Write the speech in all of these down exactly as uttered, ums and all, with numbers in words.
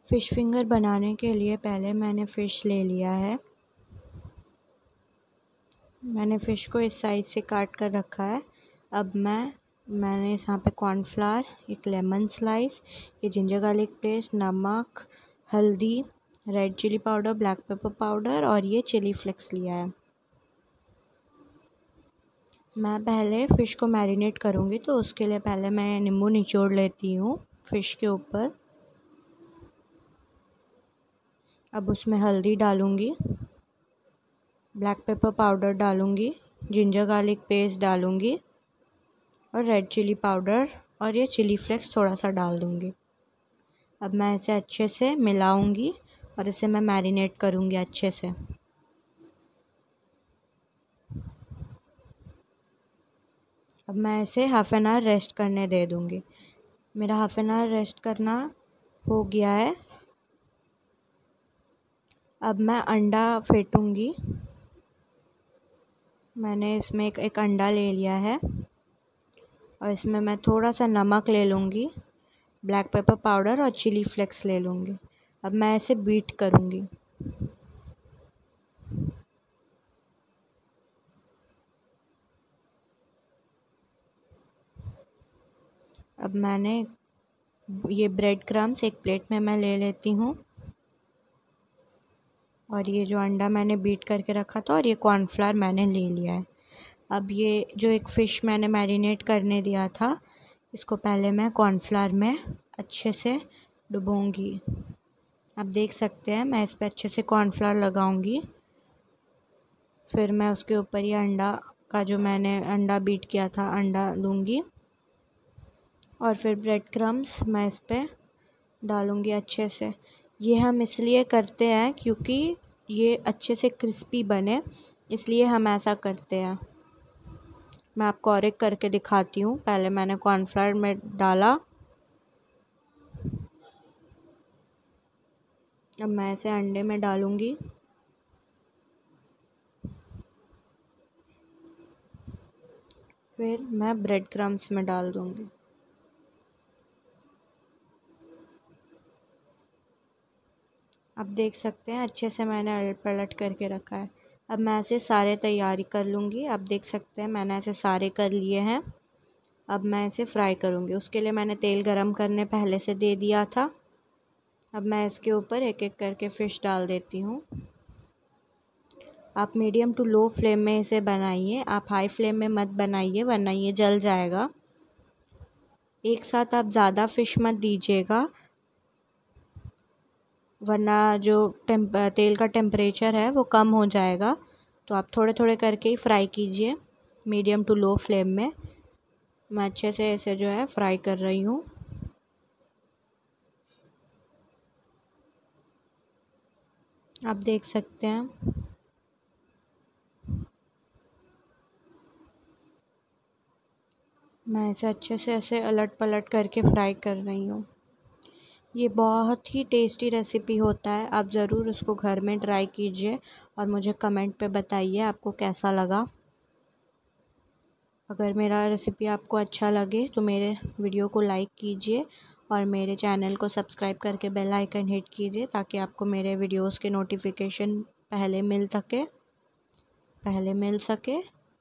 Fish finger बनाने के लिए पहले मैंने फ़िश ले लिया है। मैंने फ़िश को इस साइज़ से काट कर रखा है। अब मैं मैंने यहाँ पे कॉर्नफ्लावर, एक लेमन स्लाइस, ये जिंजर गार्लिक पेस्ट, नमक, हल्दी, red chilli powder, black pepper powder और ये चिली फ्लेक्स लिया है। मैं पहले फ़िश को मैरिनेट करूँगी, तो उसके लिए पहले मैं नींबू निचोड़ लेती हूँ फ़िश के ऊपर। अब उसमें हल्दी डालूँगी, ब्लैक पेपर पाउडर डालूँगी, जिंजर गार्लिक पेस्ट डालूँगी और रेड चिली पाउडर और ये चिली फ्लेक्स थोड़ा सा डाल दूँगी। अब मैं इसे अच्छे से मिलाऊँगी और इसे मैं मैरिनेट करूँगी अच्छे से। अब मैं इसे हाफ़ एन आवर रेस्ट करने दे दूँगी। मेरा हाफ़ एन आवर रेस्ट करना हो गया है। अब मैं अंडा फेंटूँगी। मैंने इसमें एक एक अंडा ले लिया है और इसमें मैं थोड़ा सा नमक ले लूँगी, ब्लैक पेपर पाउडर और चिली फ्लेक्स ले लूँगी। अब मैं इसे बीट करूँगी। अब मैंने ये ब्रेड क्रम्स एक प्लेट में मैं ले लेती हूँ और ये जो अंडा मैंने बीट करके रखा था और ये कॉर्नफ्लावर मैंने ले लिया है। अब ये जो एक फ़िश मैंने मैरिनेट करने दिया था, इसको पहले मैं कॉर्नफ्लावर में अच्छे से डुबोऊँगी। आप देख सकते हैं मैं इस पर अच्छे से कॉर्नफ्लावर लगाऊंगी। फिर मैं उसके ऊपर ये अंडा का जो मैंने अंडा बीट किया था अंडा दूंगी और फिर ब्रेड क्रम्स मैं इस पर डालूंगी अच्छे से। ये हम इसलिए करते हैं क्योंकि ये अच्छे से क्रिस्पी बने, इसलिए हम ऐसा करते हैं। मैं आपको और एक करके दिखाती हूँ। पहले मैंने कॉर्नफ्लावर में डाला, अब मैं इसे अंडे में डालूंगी। फिर मैं ब्रेड क्रम्स में डाल दूंगी। आप देख सकते हैं अच्छे से मैंने अलट पलट करके रखा है। अब मैं ऐसे सारे तैयारी कर लूँगी। आप देख सकते हैं मैंने ऐसे सारे कर लिए हैं। अब मैं इसे फ्राई करूँगी। उसके लिए मैंने तेल गरम करने पहले से दे दिया था। अब मैं इसके ऊपर एक एक करके फ़िश डाल देती हूँ। आप मीडियम टू लो फ्लेम में इसे बनाइए, आप हाई फ्लेम में मत बनाइए वरना ये जल जाएगा। एक साथ आप ज़्यादा फ़िश मत दीजिएगा वरना जो टेम्प तेल का टेम्परेचर है वो कम हो जाएगा। तो आप थोड़े थोड़े करके ही फ्राई कीजिए मीडियम टू लो फ्लेम में। मैं अच्छे से इसे जो है फ्राई कर रही हूँ। आप देख सकते हैं मैं इसे अच्छे से ऐसे अलट पलट करके फ्राई कर रही हूँ। ये बहुत ही टेस्टी रेसिपी होता है, आप ज़रूर उसको घर में ट्राई कीजिए और मुझे कमेंट पे बताइए आपको कैसा लगा। अगर मेरा रेसिपी आपको अच्छा लगे तो मेरे वीडियो को लाइक कीजिए और मेरे चैनल को सब्सक्राइब करके बेल आइकन हिट कीजिए ताकि आपको मेरे वीडियोस के नोटिफिकेशन पहले मिल सके पहले मिल सके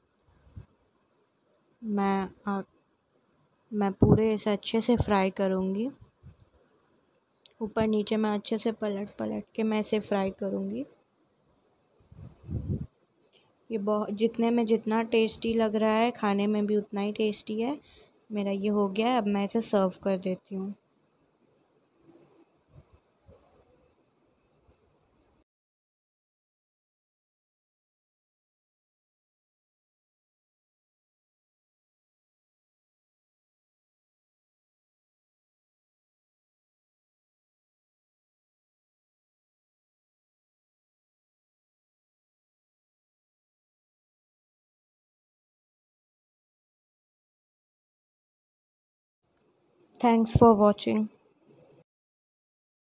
मैं आ, मैं पूरे इसे अच्छे से फ्राई करूँगी। ऊपर नीचे मैं अच्छे से पलट पलट के मैं इसे फ्राई करूँगी। ये बहुत जितने में जितना टेस्टी लग रहा है खाने में भी उतना ही टेस्टी है। मेरा ये हो गया है, अब मैं इसे सर्व कर देती हूँ। Thanks for watching.